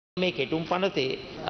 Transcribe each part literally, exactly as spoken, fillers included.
මේ කෙටුම් පනතේ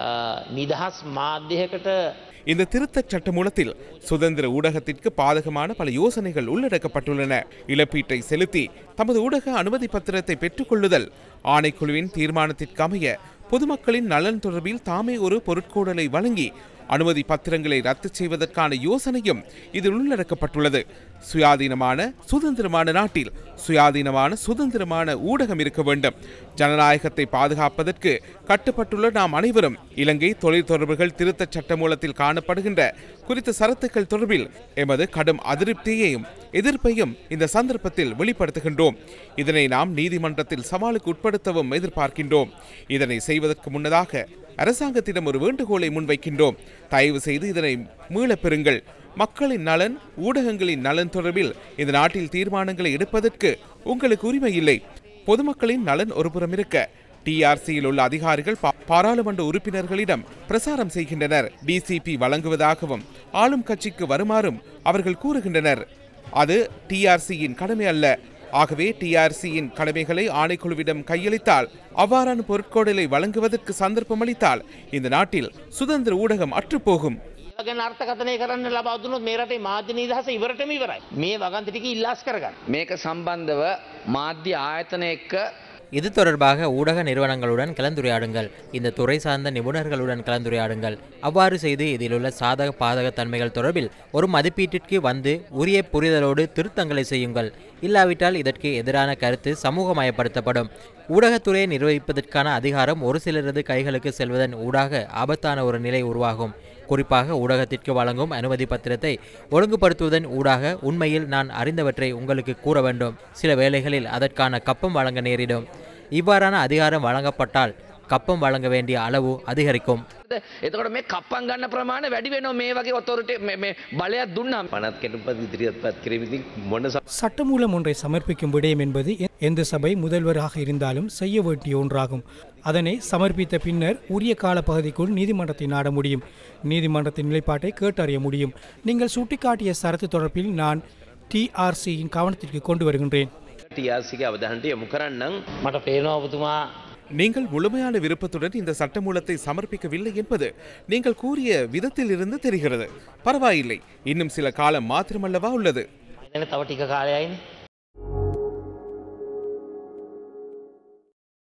නිදහස් මාධ්‍යයකට இந்த திருத்தச் சட்ட மூலத்தில் சுதந்திர ஊடகத்திற்கு பாதகமான பல யோசனைகள் உள்ளடக்கப்பட்டுள்ளன. இழப்பீட்டை செலுத்தி தமது ஊடக அனுமதி பத்திரத்தை பெற்றுக்கொள்ளுதல், ஆணைக்குழுவின் தீர்மானத்திற்கு அமைய பொதுமக்களின் நலன் தொடர்பில் தாமே ஒரு பொருட்கோடலை வழங்கி அனுமதி பத்திரங்களை ரத்து செய்வதற்கான யோசனையும் இதில் உள்ளடக்கப்பட்டுள்ளது. சுயாதீனமான சுதந்திரமான நாட்டில் சுயாதீனமான சுதந்திரமான ஊடகம் இருக்க வேண்டும். ஜனநாயகத்தை பாதுகாப்பதற்கு கட்டுப்பட்டுள்ள நாம் அனைவரும் இலங்கை தொழில் தொடர்புகள் திருத்தச் சட்ட மூலத்தில் காணப்படுகின்ற குறித்த சரத்துக்கள் தொடர்பில் எமது கடும் அதிருப்தியையும் எதிர்ப்பையும் இந்த சந்தர்ப்பத்தில் வெளிப்படுத்துகின்றோம். இதனை நாம் நீதிமன்றத்தில் சவாலுக்கு உட்படுத்தவும் எதிர்பார்க்கின்றோம். இதனை செய்வதற்கு முன்னதாக அரசாங்கத்திடம் ஒரு வேண்டுகோளை முன்வைக்கின்றோம். தயவு செய்து இதனை மீளப் பெறுங்கள். மக்களின் நலன், ஊடகங்களின் நலன் தொடர்பில் இந்த நாட்டில் தீர்மானங்களை எடுப்பதற்கு உங்களுக்கு உரிமை இல்லை. பொதுமக்களின் நலன் ஒருபுறம் இருக்க டிஆர்சியில் உள்ள அதிகாரிகள் பாராளுமன்ற உறுப்பினர்களிடம் பிரசாரம் செய்கின்றனர். டிசிபி வழங்குவதாகவும் ஆளும் கட்சிக்கு வருமாறும் அவர்கள் கூறுகின்றனர். அது டிஆர்சியின் கடமை அல்ல. ஆகவே டிஆர்சியின் கடமைகளை ஆணைக்குழுவிடம் கையளித்தால், அவ்வாறான பொருட்கோடலை வழங்குவதற்கு சந்தர்ப்பம் அளித்தால் இந்த நாட்டில் சுதந்திர ஊடகம் அற்றுப்போகும். අර්ථකථනය කරන්න ලබා දුන්නොත් මේ රටේ මාධ්‍ය නිදහස ඉවරටම ඉවරයි. මේ වගන්ති ටික ඉල්ලාස් කරගන්න. මේක සම්බන්ධව මාධ්‍ය ආයතන එක්ක இது தொடர்பாக ஊடக நிறுவனங்களுடன் கலந்துரையாடுங்கள். இந்த துறை சார்ந்த நிபுணர்களுடன் கலந்துரையாடுங்கள். அவ்வாறு செய்து இதில் உள்ள சாதக பாதக தன்மைகள் தொடர்பில் ஒரு மதிப்பீட்டிற்கு வந்து உரிய புரிதலோடு திருத்தங்களை செய்யுங்கள். இல்லாவிட்டால் இதற்கு எதிரான கருத்து சமூகமயப்படுத்தப்படும். ஊடகத்துறையை நிர்வகிப்பதற்கான அதிகாரம் ஒரு சிலரது கைகளுக்கு செல்வதன் ஊடாக ஆபத்தான ஒரு நிலை உருவாகும். குறிப்பாக ஊடகத்திற்கு வழங்கும் அனுமதி பத்திரத்தை ஒழுங்குபடுத்துவதன் ஊடாக உண்மையில் நான் அறிந்தவற்றை உங்களுக்கு கூற வேண்டும். சில வேளைகளில் அதற்கான கப்பம் வழங்க நேரிடும். இவ்வாறான அதிகாரம் வழங்கப்பட்டால் கப்பம் வழங்க வேண்டிய அளவு அதிகரிக்கும். එතකොට මේ කප්පම් ගන්න ප්‍රමාණය වැඩි වෙනවා මේ වගේ ඔතොරිටි මේ බලයක් දුන්නා පනත් කෙටුම්පත් ඉදිරියටපත් කිරීමෙන් මොන சட்டமூலம் ஒன்றை சமர்ப்பிக்கும் விடயம் என்பது எந்த சபை முதல்வராக இருந்தாலும் செய்ய வேண்டிய ஒன்றாகும். அதனை சமர்ப்பித்த பின்னர் உரிய கால பகுதிக்குள் நீதிமன்றத்தை நாட முடியும். நீதிமன்றத்தின் நிலைப்பாட்டை கேட்டறிய முடியும். நீங்கள் சுட்டிக்காட்டிய சரத்து தொடர்பில் நான் டிஆர்சியின் கவனத்திற்கு கொண்டு வருகின்றேன். டிஆர்சிக்கு අවධානයට යොමු කරන්නම්. මට පේනවා ඔබතුමා நீங்கள் முழுமையான விருப்பத்துடன் இந்த சட்டமூலத்தை சமர்ப்பிக்கவில்லை என்பது நீங்கள் கூறிய விதத்தில் இருந்து தெரிகிறது. பரவாயில்லை, இன்னும் சில காலம் மாத்திரமல்லவா உள்ளது. තව ටික කාලයයිනේ.